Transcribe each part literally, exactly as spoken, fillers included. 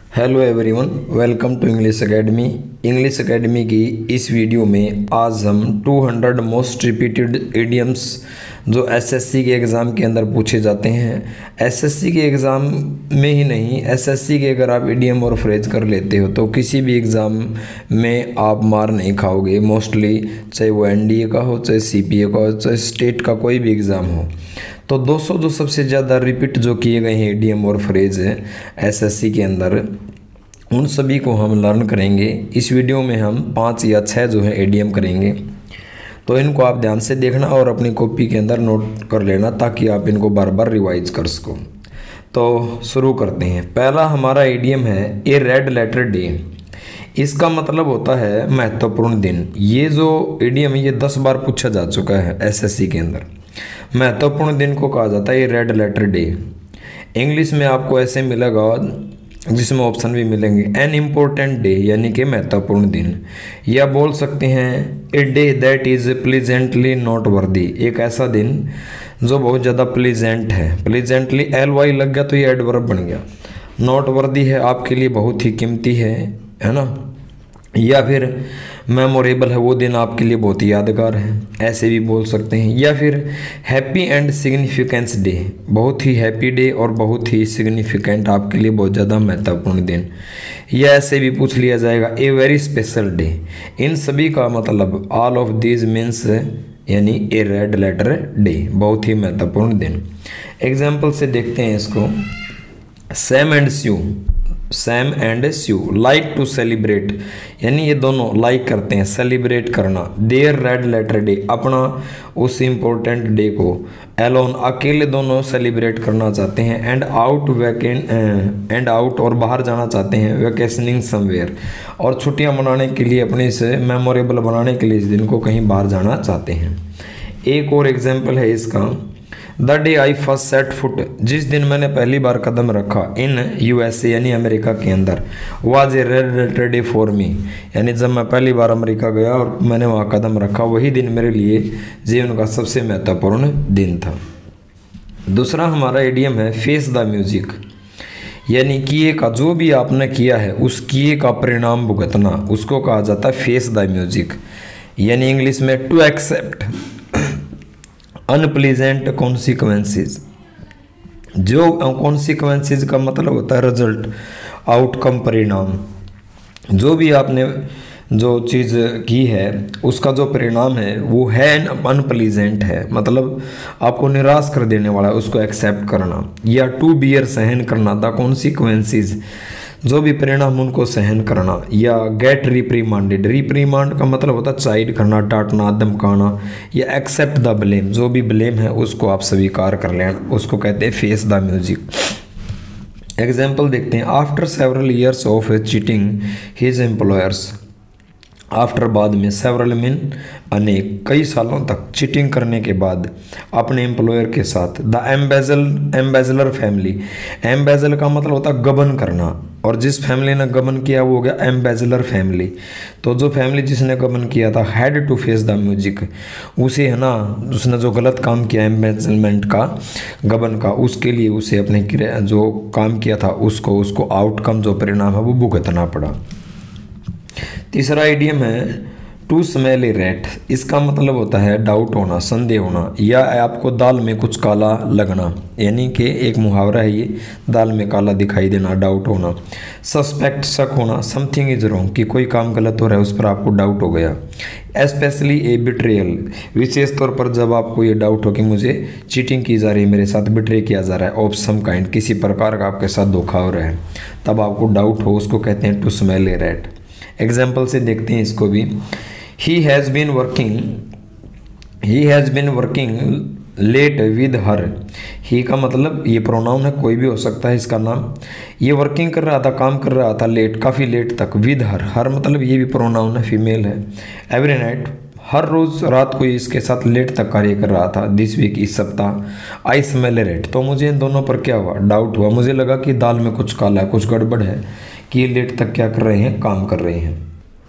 Hello everyone, welcome to English academy. English academy की इस video में आज हम दो सौ मोस्ट रिपीटेड इडियम्स जो एसएससी के एग्ज़ाम के अंदर पूछे जाते हैं, एसएससी के एग्ज़ाम में ही नहीं, एसएससी के अगर आप इडियम और फ्रेज कर लेते हो तो किसी भी एग्ज़ाम में आप मार नहीं खाओगे मोस्टली, चाहे वो एनडीए का हो, चाहे सीपीए का हो, चाहे स्टेट का कोई भी एग्ज़ाम हो। तो दो सौ जो सबसे ज़्यादा रिपीट जो किए गए हैं इडियम और फ्रेज है एसएससी के अंदर, उन सभी को हम लर्न करेंगे। इस वीडियो में हम पाँच या छः जो है इडियम करेंगे, तो इनको आप ध्यान से देखना और अपनी कॉपी के अंदर नोट कर लेना ताकि आप इनको बार बार रिवाइज कर सको। तो शुरू करते हैं। पहला हमारा इडियम है ए रेड लेटर डे। इसका मतलब होता है महत्वपूर्ण दिन। ये जो इडियम है ये दस बार पूछा जा चुका है एसएससी के अंदर। महत्वपूर्ण दिन को कहा जाता है ये रेड लेटर डे। इंग्लिश में आपको ऐसे मिलेगा जिसमें ऑप्शन भी मिलेंगे, एन इम्पोर्टेंट डे यानी कि महत्वपूर्ण दिन, या बोल सकते हैं a day that is pleasantly noteworthy, एक ऐसा दिन जो बहुत ज़्यादा प्लीजेंट है। प्लीजेंटली एल वाई लग गया तो ये एडवर्ब बन गया। नोट वर्दी है, आपके लिए बहुत ही कीमती है है ना। या फिर मेमोरेबल है, वो दिन आपके लिए बहुत ही यादगार है, ऐसे भी बोल सकते हैं। या फिर हैप्पी एंड सिग्निफिकेंस डे, बहुत ही हैप्पी डे और बहुत ही सिग्निफिकेंट, आपके लिए बहुत ज़्यादा महत्वपूर्ण दिन। या ऐसे भी पूछ लिया जाएगा ए वेरी स्पेशल डे। इन सभी का मतलब ऑल ऑफ दीज मीन्स यानी ए रेड लेटर डे, बहुत ही महत्वपूर्ण दिन। एग्जाम्पल से देखते हैं इसको। Sam and Sue, Sam and Sue like to celebrate, यानी ये दोनों लाइक like करते हैं सेलिब्रेट करना। देयर रेड लेटर डे, अपना उस इम्पोर्टेंट डे को एलोन अकेले दोनों सेलिब्रेट करना चाहते हैं। And out weekend and out और बाहर जाना चाहते हैं, वैकेशनिंग समवेयर, और छुट्टियां मनाने के लिए, अपने इसे मेमोरेबल बनाने के लिए इस दिन को कहीं बाहर जाना चाहते हैं। एक और एग्जाम्पल है इसका, the day I first set foot, जिस दिन मैंने पहली बार कदम रखा इन यूएसए यानी अमेरिका के अंदर, was a red letter day for me, यानी जब मैं पहली बार अमेरिका गया और मैंने वहाँ कदम रखा, वही दिन मेरे लिए जीवन का सबसे महत्वपूर्ण दिन था। दूसरा हमारा इडियम है फेस द म्यूजिक, यानी किए का, जो भी आपने किया है उस किए का परिणाम भुगतना, उसको कहा जाता है फेस द म्यूजिक। यानी इंग्लिश में टू एक्सेप्ट अनप्लीजेंट कॉन्सिक्वेंसेस। जो कॉन्सिक्वेंसेस का मतलब होता है रिजल्ट, आउटकम, परिणाम। जो भी आपने जो चीज़ की है उसका जो परिणाम है वो है अनप्लीजेंट है, मतलब आपको निराश कर देने वाला है, उसको एक्सेप्ट करना। या टू बियर, सहन करना, द कॉन्सिक्वेंसेस, जो भी परिणाम उनको सहन करना। या गेट रिप्रीमांडेड, रिप्रीमांड का मतलब होता है चाइड करना, डांटना, धमकाना। या एक्सेप्ट द ब्लेम, जो भी ब्लेम है उसको आप स्वीकार कर लेना, उसको कहते हैं फेस द म्यूजिक। एग्जाम्पल देखते हैं। After several years of cheating his employers, after बाद में, सेवरल मीन अनेक, कई सालों तक चीटिंग करने के बाद अपने एम्प्लॉयर के साथ। The embezzle embezzler family, embezzle का मतलब होता है गबन करना, और जिस फैमिली ने गबन किया वो हो गया एम्बेजलर फैमिली। तो जो फैमिली जिसने गबन किया था, had to face the music, उसे है ना, उसने जो गलत काम किया एम्बेजलमेंट का, गबन का, उसके लिए उसे अपने जो काम किया था उसको उसको आउटकम जो परिणाम है वो भुगतना पड़ा। तीसरा इडियम है टू स्मेल ए रैट। इसका मतलब होता है डाउट होना, संदेह होना, या आपको दाल में कुछ काला लगना, यानी कि एक मुहावरा है ये, दाल में काला दिखाई देना, डाउट होना। सस्पेक्ट, शक होना, समथिंग इज रॉन्ग, कि कोई काम गलत हो रहा है उस पर आपको डाउट हो गया। एस्पेशली ए बिट्रेयल, विशेष तौर पर जब आपको ये डाउट हो कि मुझे चीटिंग की जा रही है, मेरे साथ बिट्रे किया जा रहा है, ऑफ सम काइंड, किसी प्रकार का आपके साथ धोखा हो रहा है, तब आपको डाउट हो, उसको कहते हैं to smell a rat. Example से देखते हैं इसको भी। He has been working he has been working late with her, he का मतलब ये प्रोनाउन है, कोई भी हो सकता है इसका नाम। ये वर्किंग कर रहा था, काम कर रहा था लेट, काफ़ी लेट तक, विद हर, हर मतलब ये भी प्रोनाउन है, फीमेल है। एवरी नाइट, हर रोज़ रात को इसके साथ लेट तक कार्य कर रहा था। दिस वीक, इस सप्ताह। आई स्मेल रेट, तो मुझे इन दोनों पर क्या हुआ, डाउट हुआ, मुझे लगा कि दाल में कुछ काला है, कुछ गड़बड़ है कि ये लेट तक क्या कर रहे हैं, काम कर रहे हैं।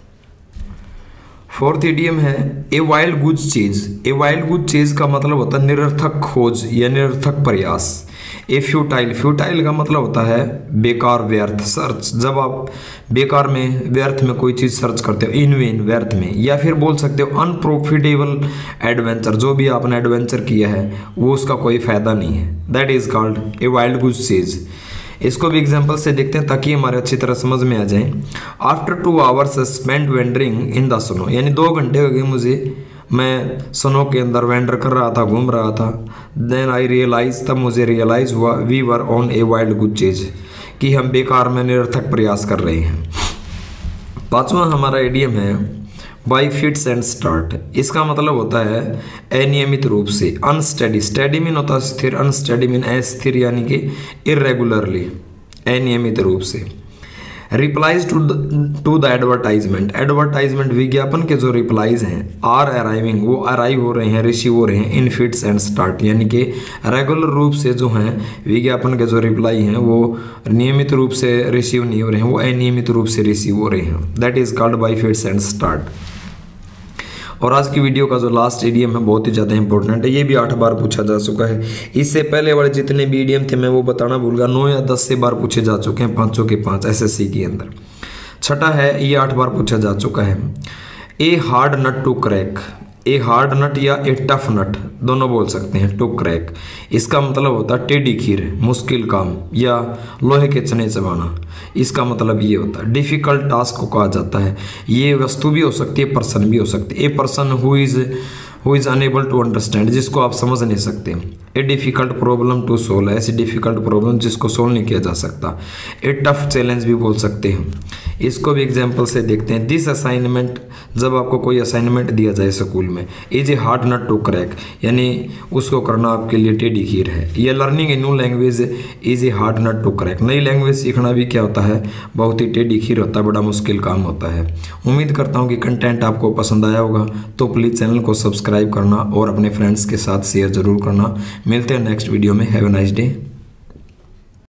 फोर्थ इडियम है ए वाइल्ड गुड चीज। ए वाइल्ड गुड चीज का मतलब होता है निरर्थक खोज या निरर्थक प्रयास। ए फ्यूटाइल, फ्यूटाइल का मतलब होता है बेकार, व्यर्थ। सर्च, जब आप बेकार में, व्यर्थ में कोई चीज़ सर्च करते हो, इन वेन, व्यर्थ में। या फिर बोल सकते हो अनप्रॉफिटेबल एडवेंचर, जो भी आपने एडवेंचर किया है वो उसका कोई फायदा नहीं है, that is called a wild goose chase. इसको भी एग्जाम्पल से देखते हैं ताकि हमारे अच्छी तरह समझ में आ जाए। After two hours spend wandering in the snow, यानी दो घंटे हो गए मुझे, मैं स्नो के अंदर वेंडर कर रहा था, घूम रहा था। देन आई रियलाइज, तब मुझे रियलाइज हुआ, we were on a wild goose chase, कि हम बेकार में निरर्थक प्रयास कर रहे हैं। पांचवा हमारा इडियम है बाई फिट्स एंड स्टार्ट। इसका मतलब होता है अनियमित रूप से, अनस्टेडी। स्टेडी मीन होता है स्थिर, अनस्टेडी मीन अस्थिर यानी कि इरेगुलरली, अनियमित रूप से। Replies to to the advertisement, advertisement विज्ञापन के जो रिप्लाइज हैं, आर अराइविंग, वो अराइव हो रहे हैं, रिसीव हो रहे हैं इन फिट्स एंड स्टार्ट, यानी कि रेगुलर रूप से जो हैं विज्ञापन के जो रिप्लाई हैं वो नियमित रूप से रिसीव नहीं हो रहे हैं, वो अनियमित रूप से रिसीव हो रहे हैं, that is called by fits and start. और आज की वीडियो का जो लास्ट इडियम है बहुत ही ज़्यादा इंपॉर्टेंट है, ये भी आठ बार पूछा जा चुका है। इससे पहले वाले जितने भी इडियम थे मैं वो बताना भूल गया, नौ या दस से बार पूछे जा चुके हैं, पाँचों के पाँच एसएससी के अंदर। छठा है, ये आठ बार पूछा जा चुका है, a hard nut to crack. A hard nut या ए टफ नट दोनों बोल सकते हैं, टू क्रैक। इसका मतलब होता है टेढ़ी खीर, मुश्किल काम, या लोहे के चने चबाना। इसका मतलब ये होता है डिफ़िकल्ट टास्क को कहा जाता है। ये वस्तु भी हो सकती है, पर्सन भी हो सकती है। A person who is who is unable to understand, जिसको आप समझ नहीं सकते। A difficult problem to solve, ऐसी डिफ़िकल्ट प्रॉब्लम जिसको सोल्व नहीं किया जा सकता। ए टफ चैलेंज भी बोल सकते हैं। इसको भी एग्जाम्पल से देखते हैं। दिस असाइनमेंट, जब आपको कोई असाइनमेंट दिया जाए स्कूल में, is a hard nut to crack, यानी उसको करना आपके लिए टेढ़ी खीर है। या learning a new language is a hard nut to crack, नई लैंग्वेज सीखना भी क्या होता है, बहुत ही टेढ़ी खीर होता है, बड़ा मुश्किल काम होता है। उम्मीद करता हूँ कि कंटेंट आपको पसंद आया होगा, तो प्लीज़ चैनल को सब्सक्राइब करना और अपने फ्रेंड्स के साथ शेयर ज़रूर करना। मिलते हैं नेक्स्ट वीडियो में। Have a nice day.